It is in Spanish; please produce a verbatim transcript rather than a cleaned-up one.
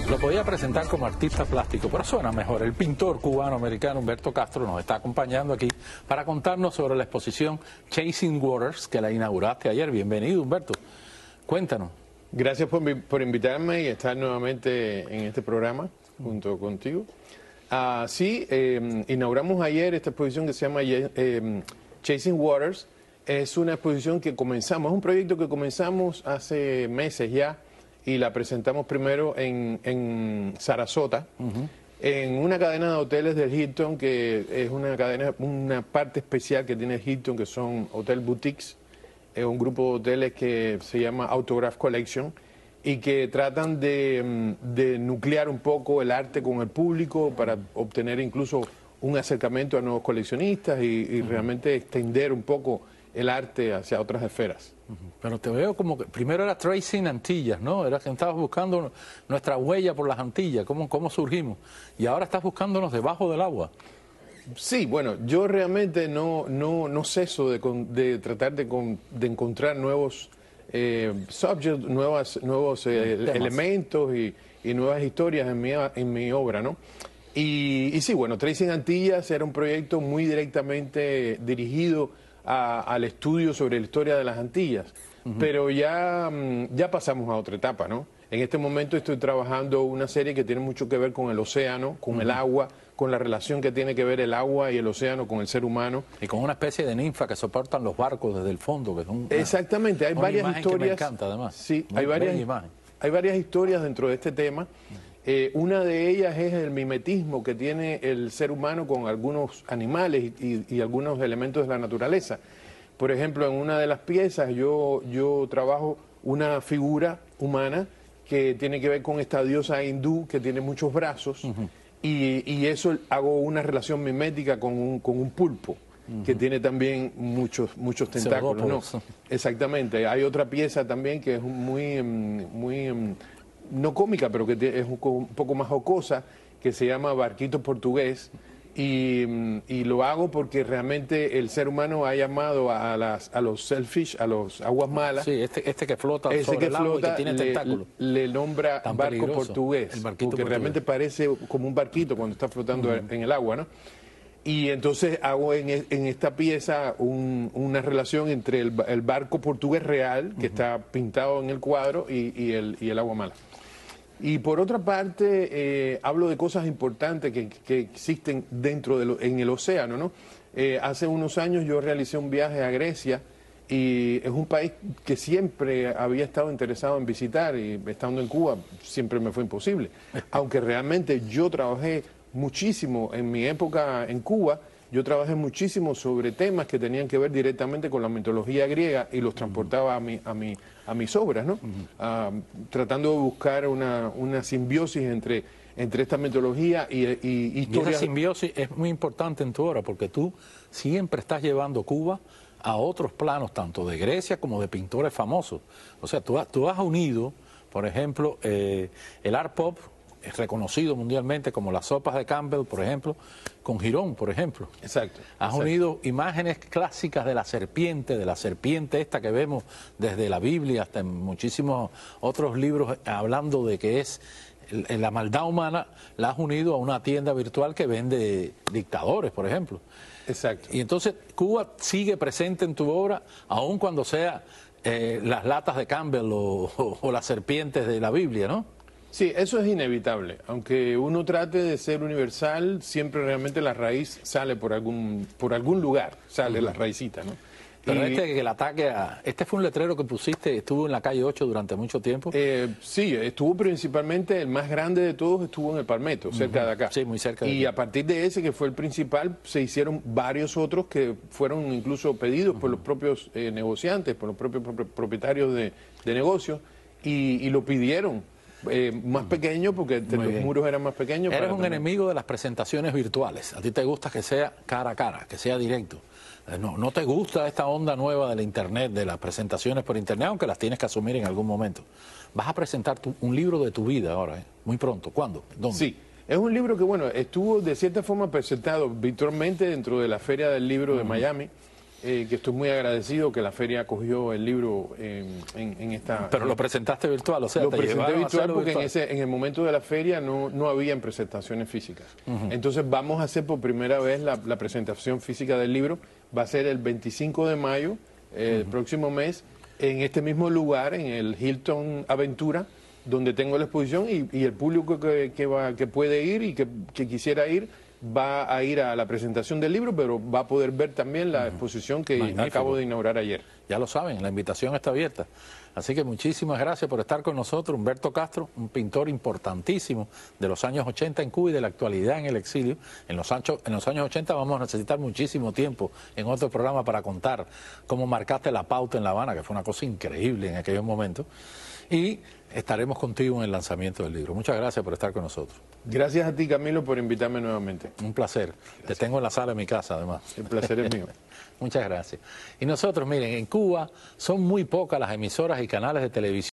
Lo podía presentar como artista plástico, pero suena mejor. El pintor cubano-americano Humberto Castro nos está acompañando aquí para contarnos sobre la exposición Chasing Waters, que la inauguraste ayer. Bienvenido, Humberto. Cuéntanos. Gracias por, por invitarme y estar nuevamente en este programa junto contigo. Uh, sí, eh, inauguramos ayer esta exposición que se llama eh, Chasing Waters. Es una exposición que comenzamos, es un proyecto que comenzamos hace meses ya, y la presentamos primero en, en Sarasota, uh-huh. en una cadena de hoteles del Hilton, que es una cadena, una parte especial que tiene Hilton, que son Hotel Boutiques, es un grupo de hoteles que se llama Autograph Collection, y que tratan de, de nuclear un poco el arte con el público para obtener incluso un acercamiento a nuevos coleccionistas y, y uh-huh. realmente extender un poco el arte hacia otras esferas. Pero te veo como que primero era Tracing Antillas, ¿no? Era que estabas buscando nuestra huella por las Antillas, cómo, cómo surgimos. Y ahora estás buscándonos debajo del agua. Sí, bueno, yo realmente no, no, no ceso de, de tratar de, de encontrar nuevos eh, subjects, nuevas, nuevos eh, elementos y, y nuevas historias en mi, en mi obra, ¿no? Y, y sí, bueno, Tracing Antillas era un proyecto muy directamente dirigido A, al estudio sobre la historia de las Antillas, uh-huh. pero ya, ya pasamos a otra etapa, ¿no? En este momento estoy trabajando una serie que tiene mucho que ver con el océano, con uh-huh. el agua, con la relación que tiene que ver el agua y el océano con el ser humano. Y con una especie de ninfa que soportan los barcos desde el fondo. Que es un, Exactamente, hay una varias imagen historias. Que me encanta, además. Sí, hay varias, hay varias historias dentro de este tema. Uh-huh. Eh, una de ellas es el mimetismo que tiene el ser humano con algunos animales y, y, y algunos elementos de la naturaleza. Por ejemplo, en una de las piezas yo, yo trabajo una figura humana que tiene que ver con esta diosa hindú que tiene muchos brazos, uh-huh. y, y eso hago una relación mimética con un, con un pulpo, uh-huh. que tiene también muchos, muchos tentáculos. ¿No? Exactamente. Hay otra pieza también que es muy... muy no cómica, pero que es un poco más jocosa, que se llama Barquito Portugués, y, y lo hago porque realmente el ser humano ha llamado a, las, a los shellfish, a los aguas malas. Sí, este, este que flota ese sobre que el agua flota, y que tiene le, tentáculos. Le nombra Tan barco peligroso, portugués, el barquito porque portugués. realmente parece como un barquito cuando está flotando uh-huh. en el agua, ¿no? Y entonces hago en, en esta pieza un, una relación entre el, el barco portugués real, que uh-huh. está pintado en el cuadro, y, y, el, y el agua mala. Y por otra parte, eh, hablo de cosas importantes que, que existen dentro de lo, en el océano, ¿no? Eh, hace unos años yo realicé un viaje a Grecia, y es un país que siempre había estado interesado en visitar, y estando en Cuba siempre me fue imposible. Aunque realmente yo trabajé muchísimo en mi época en Cuba, yo trabajé muchísimo sobre temas que tenían que ver directamente con la mitología griega y los transportaba a, mi, a, mi, a mis obras, ¿no? Uh-huh. uh, tratando de buscar una, una simbiosis entre, entre esta mitología y, y historias. Y esa simbiosis es muy importante en tu obra, porque tú siempre estás llevando Cuba a otros planos, tanto de Grecia como de pintores famosos. O sea, tú, tú has unido, por ejemplo, eh, el art pop, es reconocido mundialmente como las sopas de Campbell, por ejemplo, con Girón, por ejemplo. Exacto. Has exacto. unido imágenes clásicas de la serpiente, de la serpiente esta que vemos desde la Biblia hasta en muchísimos otros libros, hablando de que es la maldad humana, la has unido a una tienda virtual que vende dictadores, por ejemplo. Exacto. Y entonces Cuba sigue presente en tu obra, aun cuando sea eh, las latas de Campbell o, o, o las serpientes de la Biblia, ¿no? Sí, eso es inevitable. Aunque uno trate de ser universal, siempre realmente la raíz sale por algún por algún lugar, sale uh-huh. la raicita, ¿no? Pero y, este que el ataque a... Este fue un letrero que pusiste, estuvo en la calle ocho durante mucho tiempo. Eh, sí, estuvo principalmente, el más grande de todos estuvo en el Palmetto, cerca uh-huh. de acá. Sí, muy cerca de Y aquí. A partir de ese, que fue el principal, se hicieron varios otros que fueron incluso pedidos uh-huh. por los propios eh, negociantes, por los propios propietarios de, de negocios, y, y lo pidieron. Eh, más pequeño porque Muy los bien. muros eran más pequeños. Eres para un tener... enemigo de las presentaciones virtuales. A ti te gusta que sea cara a cara, que sea directo. No, no te gusta esta onda nueva de la internet, de las presentaciones por internet, aunque las tienes que asumir en algún momento. Vas a presentar tu, un libro de tu vida ahora, ¿eh? Muy pronto. ¿Cuándo? ¿Dónde? Sí, es un libro que, bueno, estuvo de cierta forma presentado virtualmente dentro de la Feria del Libro uh-huh. de Miami. eh, que estoy muy agradecido que la feria acogió el libro en, en, en esta... Pero lo presentaste virtual, o sea, Lo te presenté llevaron a virtual hacerlo porque virtual. En, ese, en el momento de la feria no, no habían presentaciones físicas. Uh-huh. Entonces vamos a hacer por primera vez la, la presentación física del libro. Va a ser el veinticinco de mayo, eh, uh-huh. el próximo mes, en este mismo lugar, en el Hilton Aventura, donde tengo la exposición y, y el público que, que, va, que puede ir y que, que quisiera ir va a ir a la presentación del libro, pero va a poder ver también la exposición que Magnífico. Acabo de inaugurar ayer. Ya lo saben, la invitación está abierta. Así que muchísimas gracias por estar con nosotros. Humberto Castro, un pintor importantísimo de los años ochenta en Cuba y de la actualidad en el exilio. En los, ancho, en los años ochenta vamos a necesitar muchísimo tiempo en otro programa para contar cómo marcaste la pauta en La Habana, que fue una cosa increíble en aquellos momentos. Y estaremos contigo en el lanzamiento del libro. Muchas gracias por estar con nosotros. Gracias a ti, Camilo, por invitarme nuevamente. Un placer. Gracias. Te tengo en la sala de mi casa, además. El placer es mío. Muchas gracias. Y nosotros, miren, en Cuba son muy pocas las emisoras y canales de televisión